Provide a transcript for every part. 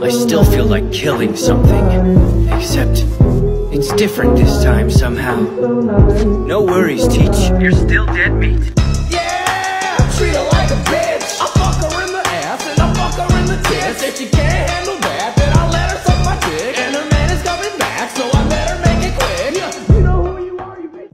I still feel like killing something. Except, it's different this time somehow. No worries, Teach. You're still dead meat. Yeah, treat her like a bitch. I fuck her in the ass and I fuck her in the tits. If she can't handle that, then I'll let her suck my dick. And her man is coming back, so I better make it quick. Yeah, you know who you are, you bitch.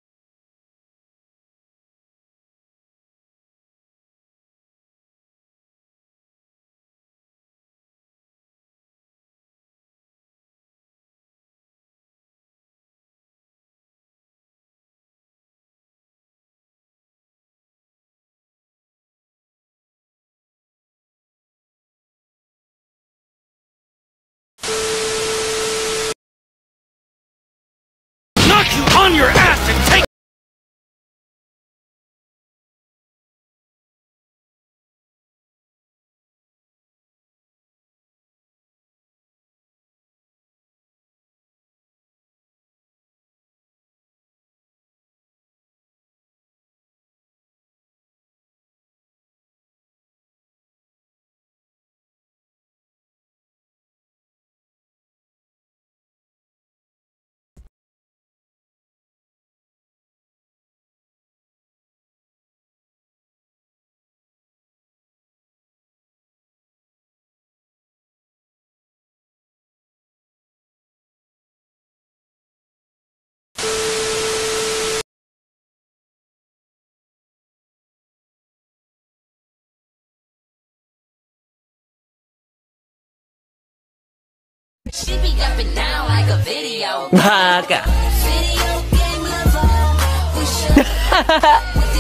Knock you on your ass and take. She be up and down like a video. Baka. Video game lover. We should